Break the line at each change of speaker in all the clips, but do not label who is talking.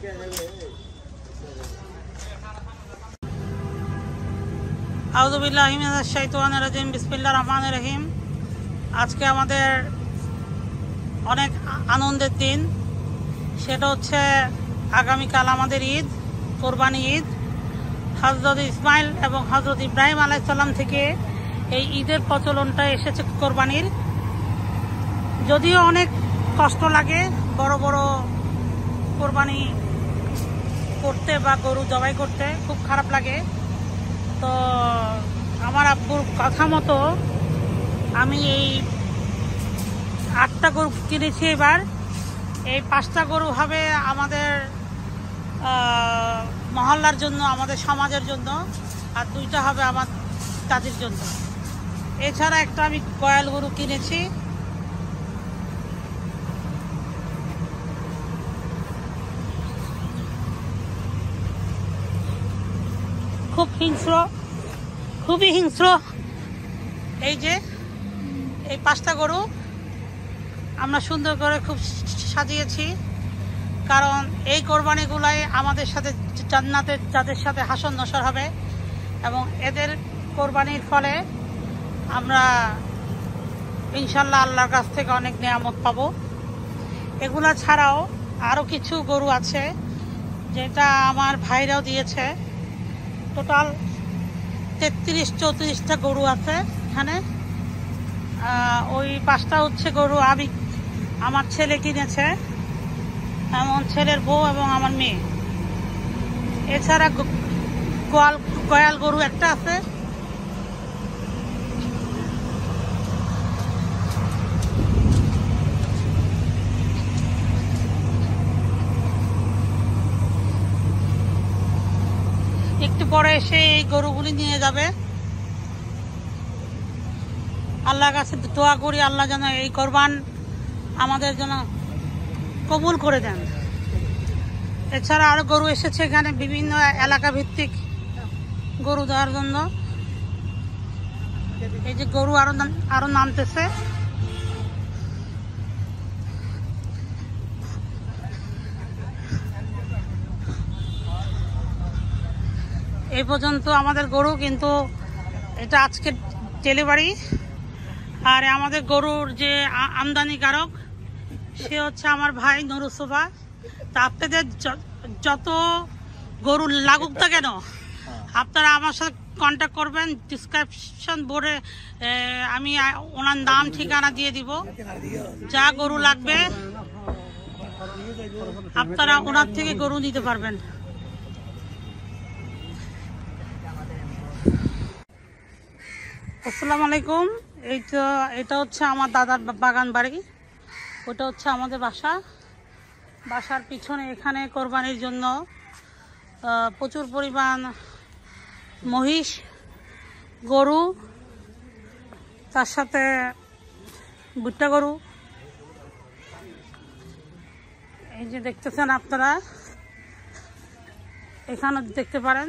আউযু বিল্লাহি মিনাশ শাইতানির রাজিম। বিসমিল্লাহির রহমানির রহিম। আজকে আমাদের অনেক আনন্দের দিন। সেটা হচ্ছে আগামীকাল আমাদের ঈদ, কোরবানি ঈদ। হযরত ইসমাইল এবং হযরত ইব্রাহিম আলাইহিস সালাম থেকে এই ঈদের প্রচলনটা এসেছে কোরবানির। যদিও অনেক কষ্ট লাগে বড় বড় কোরবানি করতে বা গরু জবাই করতে, খুব খারাপ লাগে। তো আমার আব্বুর কথা মতো আমি এই 8টা গরু কিনেছি এবার। এই 5টা গরু হবে আমাদের মহল্লার জন্য, আমাদের সমাজের জন্য, আর 2টা হবে আমার দাদির জন্য। এছাড়া একটা আমি কয়াল গরু কিনেছি। খুব হিংস্র, খুবই হিংস্র। এই যে এই 5টা গরু আমরা সুন্দর করে খুব সাজিয়েছি, কারণ এই কোরবানিগুলাই আমাদের সাথে জান্নাতে যাদের সাথে হাসর নসর হবে, এবং এদের কোরবানির ফলে আমরা ইনশাল্লাহ আল্লাহর কাছ থেকে অনেক নিয়ামত পাবো। এগুলা ছাড়াও আরও কিছু গরু আছে যেটা আমার ভাইরাও দিয়েছে। টোটাল 33-34টা গরু আছে এখানে। ওই 5টা হচ্ছে গরু আমি আমার ছেলে কিনেছে, এমন ছেলের বউ এবং আমার মেয়ে। এছাড়া কয়াল গরু একটা আছে। একটু পরে এসে এই গরুগুলি নিয়ে যাবে। আল্লাহর কাছে দোয়া করি আল্লাহ যেন এই কোরবান আমাদের জন্য কবুল করে দেন। এছাড়া আরো গরু এসেছে এখানে বিভিন্ন এলাকা ভিত্তিক গরু দেওয়ার জন্য। এই যে গরু আরো নামতেছে। এই পর্যন্ত আমাদের গরু, কিন্তু এটা আজকে ডেলিভারি। আর আমাদের গরুর যে আমদানিকারক সে হচ্ছে আমার ভাই নুরুসোফা। তা আপনাদের যত গরু লাগুক না কেন আপনারা আমার সাথে কন্ট্যাক্ট করবেন। ডিসক্রিপশন বোর্ডে আমি ওনার নাম ঠিকানা দিয়ে দিব। যা গরু লাগবে আপনারা ওনার থেকে গরু নিতে পারবেন। আসসালামু আলাইকুম। এটা হচ্ছে আমার দাদার বাগান বাড়ি, ওটা হচ্ছে আমাদের বাসার পিছনে। এখানে কোরবানির জন্য প্রচুর পরিমাণ মহিষ, গরু, তার সাথে ভুট্টা গরু। এই যে দেখতেছেন আপনারা, এখানে দেখতে পারেন।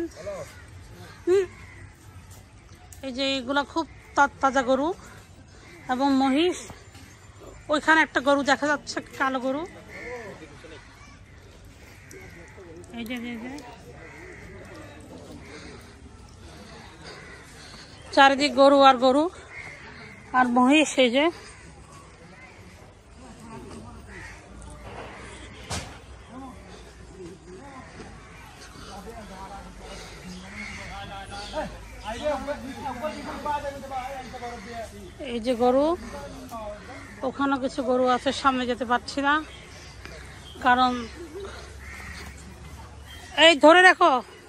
এই যে এগুলো খুব তাজা গরু এবং মহিষ। ওইখানে একটা গরু দেখা যাচ্ছে, কালো গরু। এই যে চারিদিক গরু আর গরু আর মহিষ। এই যে এই যে গরু, ওখানে কিছু গরু আছে, সামনে যেতে পারছি না কারণ এই ধরে রাখো।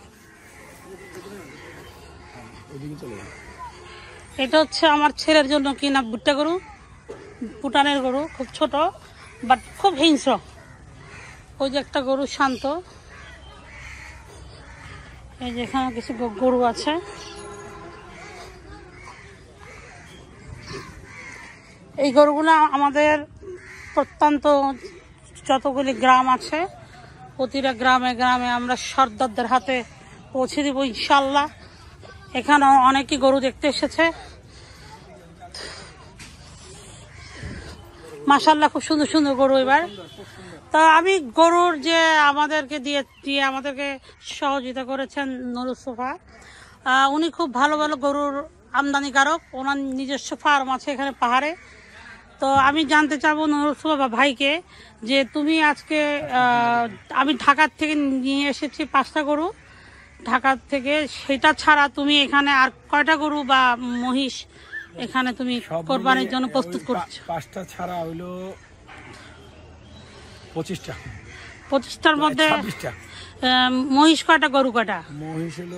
এটা হচ্ছে আমার ছেলের জন্য কিনা ভুট্টা গরু, ভুটানের গরু, খুব ছোট বাট খুব হিংস্র। ওই যে একটা গরু শান্ত। এই যে এখানে কিছু গরু আছে। এই গরুগুলো আমাদের প্রত্যন্ত যতগুলি গ্রাম আছে প্রতিটা গ্রামে গ্রামে আমরা সর্দারদের হাতে পৌঁছে দিব ইনশাল্লাহ। এখানে অনেকেই গরু দেখতে এসেছে। মাশাআল্লাহ খুব সুন্দর সুন্দর গরু এবার। তো আমি গরুর যে আমাদেরকে দিয়ে আমাদেরকে সহযোগিতা করেছেন নুরুস সোফা, উনি খুব ভালো ভালো গরুর আমদানিকারক, ওনার নিজস্ব ফার্ম আছে এখানে পাহাড়ে। তো আমি জানতে চাবো নুরুস সোফা ভাইকে যে তুমি আজকে আমি ঢাকার থেকে নিয়ে এসেছি 5টা গরু ঢাকার থেকে, সেটা ছাড়া তুমি এখানে আর কয়টা গরু বা মহিষ এখানে তুমি কোরবানির জন্য প্রস্তুত করছো?
5টা ছাড়া হইলো 25টা।
25টার মধ্যে
26টা।
মহিষ কয়টা, গরু কয়টা?
মহিষ হলো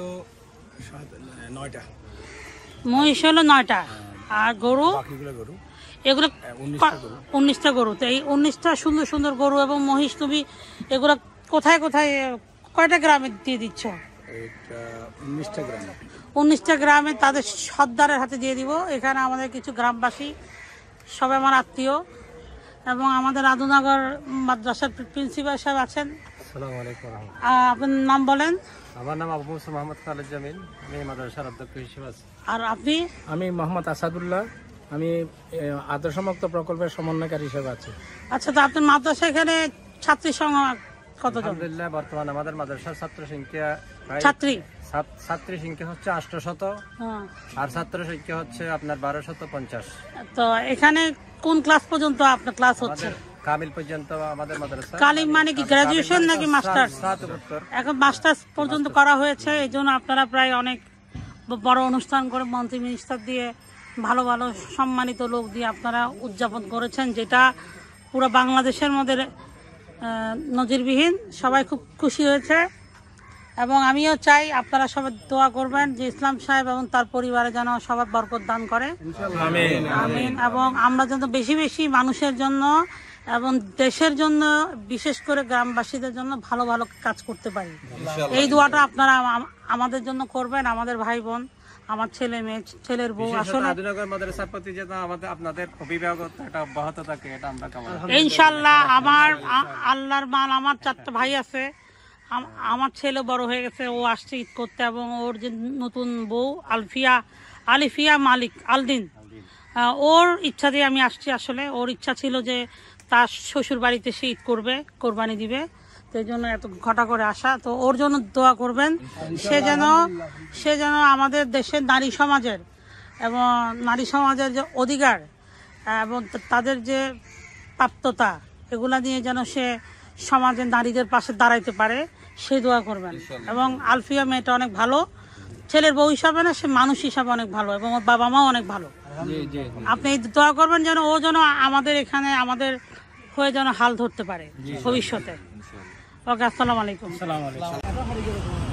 9টা।
মহিষ হলো 9টা, আর গরু
বাকিগুলো গরু
এগুলো
19টা
গরু। তো এই 19টা সুন্দর সুন্দর গরু এবং মহিষ তুমি এগুলো কোথায় কোথায় কয়টা গ্রামে দিয়ে দিচ্ছ?
এটা 19টা গ্রামে।
19টা গ্রামে তাদের সর্দারের হাতে দিয়ে দিব। এখানে আমাদের কিছু গ্রামবাসী সবাই আমার আত্মীয় এবং আমাদের আদুনগর মাদ্রাসার প্রিন্সিপাল সাহেব আছেন।
আসসালামু আলাইকুম।
আপনার নাম বলেন?
আমার নাম আবু মুসা মোহাম্মদ খালেদ জামিল, আমি মাদ্রাসার অধ্যক্ষ হিসেবে আছি।
আর আপনি?
আমি মোহাম্মদ আসাদুল্লাহ, আমি আদর্শমুক্ত প্রকল্পের সমন্বয়কারী হিসেবে আছি।
আচ্ছা, তো আপনার মাদ্রাসা এখানে ছাত্রী সংখ্যা কতজন?
আলহামদুলিল্লাহ বর্তমান আমাদের মাদ্রাসার ছাত্র সংখ্যা ছাত্রী সংখ্যা হচ্ছে 800, আর ছাত্র সংখ্যা হচ্ছে আপনার 1250।
তো এখানে কোন ক্লাস পর্যন্ত আপনার ক্লাস হচ্ছে?
কামিল পর্যন্ত আমাদের মাদ্রাসা।
কালিম মানে কি গ্রাজুয়েশন নাকি মাস্টার্স? এখন মাস্টার্স পর্যন্ত করা হয়েছে। এই জন্য আপনারা প্রায় অনেক বড় অনুষ্ঠান করে মন্ত্রী মিনিস্টার দিয়ে ভালো ভালো সম্মানিত লোক দিয়ে আপনারা উদযাপন করেছেন, যেটা পুরো বাংলাদেশের মধ্যে নজিরবিহীন। সবাই খুব খুশি হয়েছে এবং আমিও চাই আপনারা সবাই দোয়া করবেন যে ইসলাম সাহেব এবং তার পরিবারে যেন সবার বরকত দান করে, আমিন। এবং আমরা যেন বেশি বেশি মানুষের জন্য এবং দেশের জন্য, বিশেষ করে গ্রামবাসীদের জন্য ভালো ভালো কাজ করতে পারি। এই দোয়াটা আপনারা আমাদের জন্য করবেন, আমাদের ভাই বোন, আমার ছেলে মেয়ে, ছেলের বউ। আসলে
মাদ্রাসার প্রতি যেন আমাদের আপনাদের অভিভাবকতা অব্যাহত থাকে, এটা আমরা কামনা করি
ইনশাআল্লাহ। আমার আল্লাহর মাল, আমার 4টা ভাই আছে, আমার ছেলে বড় হয়ে গেছে, ও আসছে ঈদ করতে, এবং ওর যে নতুন বউ আলিফিয়া মালিক আলদিন, ওর ইচ্ছা দিয়ে আমি আসছি। আসলে ওর ইচ্ছা ছিল যে তার শ্বশুর বাড়িতে সে ঈদ করবে, কোরবানি দিবে, তো এই জন্য এত ঘটা করে আসা। তো ওর জন্য দোয়া করবেন, সে যেন আমাদের দেশের নারী সমাজের এবং নারী সমাজের যে অধিকার এবং তাদের যে প্রাপ্যতা, এগুলা নিয়ে যেন সে সমাজের নারীদের পাশে দাঁড়াইতে পারে, সেই দোয়া করবেন। এবং আলফিয়া মেয়েটা অনেক ভালো, ছেলের বউ হিসাবে না, সে মানুষ হিসাবে অনেক ভালো, এবং ওর বাবা মাও অনেক ভালো। আপনি দোয়া করবেন যেন ও যেন আমাদের এখানে আমাদের হয়ে যেন হাল ধরতে পারে ভবিষ্যতে। ওকে, আসসালামু আলাইকুম।